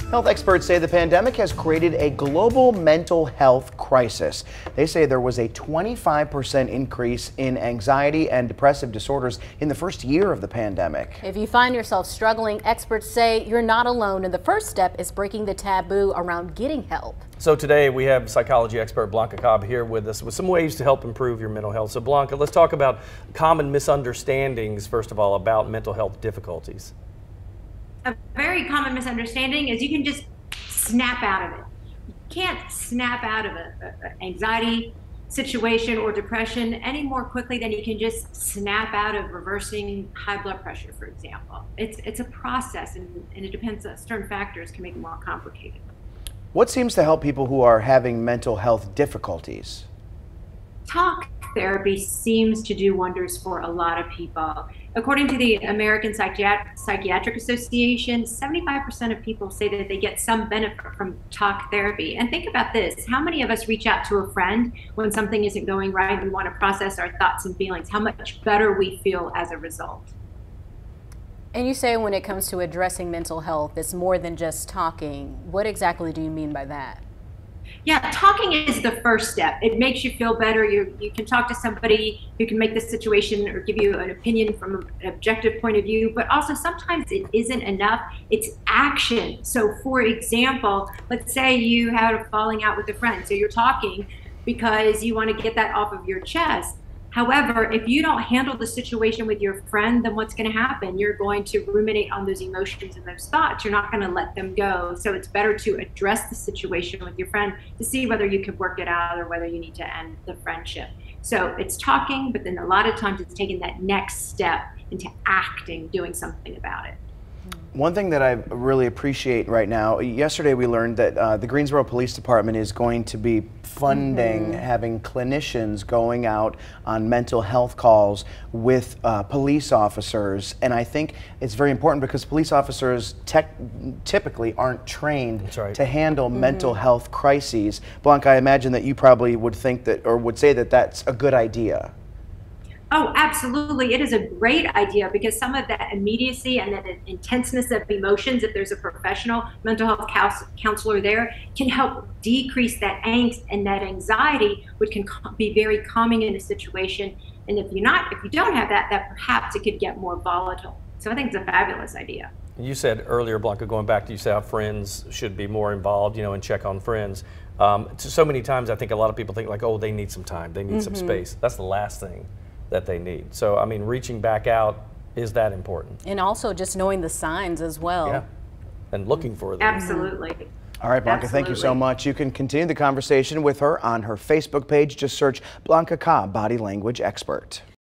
Health experts say the pandemic has created a global mental health crisis. They say there was a 25% increase in anxiety and depressive disorders in the first year of the pandemic. If you find yourself struggling, experts say you're not alone, and the first step is breaking the taboo around getting help. So today we have psychology expert Blanca Cobb here with us with some ways to help improve your mental health. So Blanca, let's talk about common misunderstandings, first of all, about mental health difficulties. A very common misunderstanding is you can just snap out of it. You can't snap out of an anxiety situation or depression any more quickly than you can just snap out of reversing high blood pressure, for example. It's a process, and it depends on certain factors can make it more complicated. What seems to help people who are having mental health difficulties? Talk therapy seems to do wonders for a lot of people. According to the American Psychiatric Association, 75% of people say that they get some benefit from talk therapy. And think about this, how many of us reach out to a friend when something isn't going right and we want to process our thoughts and feelings, how much better we feel as a result. And you say when it comes to addressing mental health, it's more than just talking. What exactly do you mean by that? Yeah, talking is the first step. It makes you feel better. You can talk to somebody who can make the situation or give you an opinion from an objective point of view, but also sometimes it isn't enough. It's action. So for example, let's say you had a falling out with a friend. So you're talking because you want to get that off of your chest. However, if you don't handle the situation with your friend, then what's going to happen? You're going to ruminate on those emotions and those thoughts. You're not going to let them go. So it's better to address the situation with your friend to see whether you could work it out or whether you need to end the friendship. So it's talking, but then a lot of times it's taking that next step into acting, doing something about it. One thing that I really appreciate right now, yesterday we learned that the Greensboro Police Department is going to be funding having clinicians going out on mental health calls with police officers. And I think it's very important because police officers typically aren't trained to handle mental health crises. Blanca, I imagine that you probably would think that, or would say that that's a good idea. Oh, absolutely. It is a great idea because some of that immediacy and that intenseness of emotions, if there's a professional mental health counselor there, can help decrease that angst and that anxiety, which can be very calming in a situation. And if you don't have that, perhaps it could get more volatile. So I think it's a fabulous idea. You said earlier, Blanca, going back to you said how friends should be more involved, and check on friends. So many times I think a lot of people think like, oh, they need some time, they need some space. That's the last thing that they need. So, I mean, reaching back out, is that important? And also just knowing the signs as well. Yeah, and looking for them. Absolutely. All right, Blanca, thank you so much. You can continue the conversation with her on her Facebook page. Just search Blanca Cobb, body language expert.